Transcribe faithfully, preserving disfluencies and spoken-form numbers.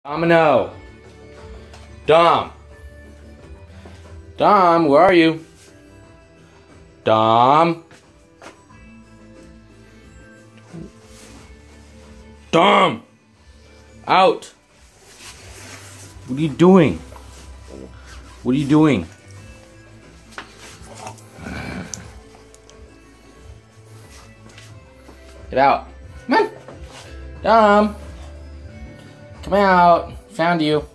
Domino. Dom. Dom, where are you? Dom. Dom. Out. What are you doing? What are you doing? Get out. Come on. Dom. Come out. Found you.